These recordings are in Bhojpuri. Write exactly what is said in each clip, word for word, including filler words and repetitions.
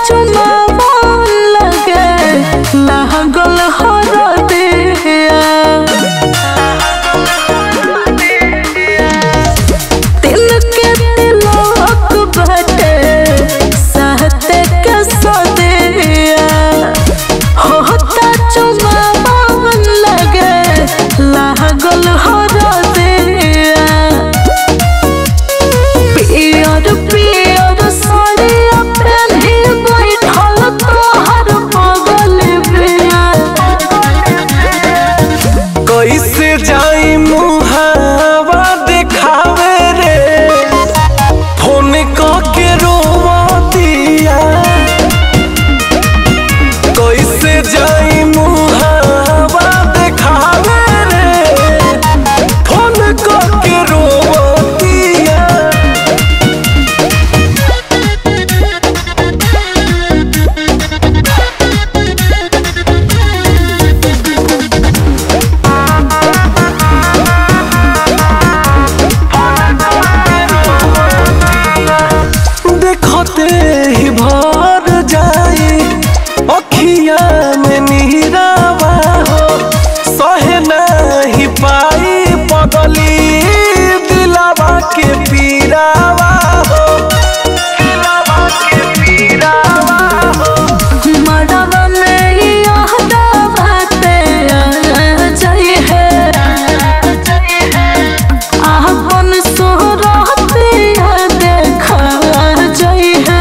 चुमावा लगे लागल हरदिया दिल के तिलक बटे सहते के सदिया होता चुमावा लगे लागल हरदिया पियर पियर साड़िया पहनी बैठल तोहर बगल बिया कैसे जाई मुहावा देखावे रे फोन के रोवा दिया कैसे जाई मुहावा देखावे रे फोन के रोवा दिया देखते ही भर जाई अखिया में नीरावा हो सहे नहीं पाई पगली दिलावा के पीरावा हो दिलावा के पीरावा हो मड़वा में यादा बातें आ जाई है आपन सोहरतिया देखा जाई है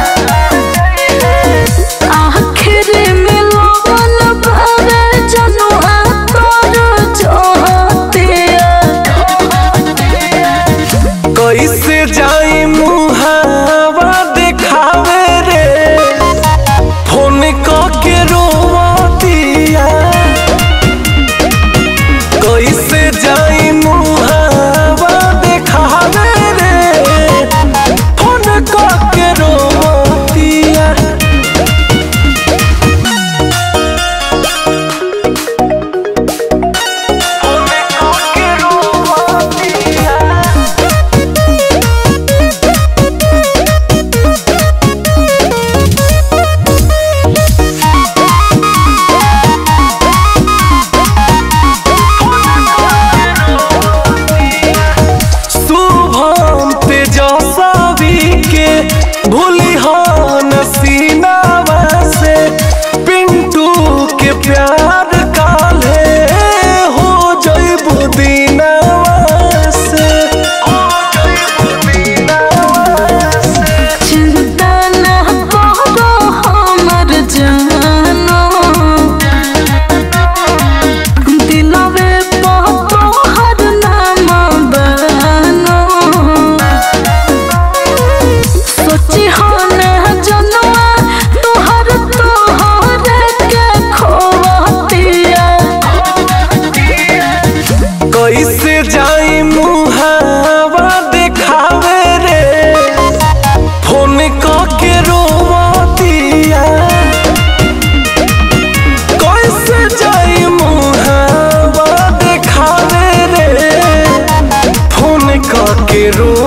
आखिर मिलन भरे जनुआ तोर जोहतिया कैसे जाई मुहावा देखावे रे फोन के रोवा दिया कैसे जाई मुहावा देखावे रे फोन के रोवा दिया फोन के रोवा दिया शुभम तेजस्वी के भूली हो नसीनावा से पिंटू के प्यार काले हो जइबू दीनावा से हो जइबू दीनावा से चिंता न करो हमर जानो दिलवे पर तोहर नाम बनो सोची हो न जनुआ तोहर तोहर के खोवतिया कैसे जाई मुहावा देखावे रे फोन के रोवा दिया कैसे जाई मुहावा देखावे रे फोन के रो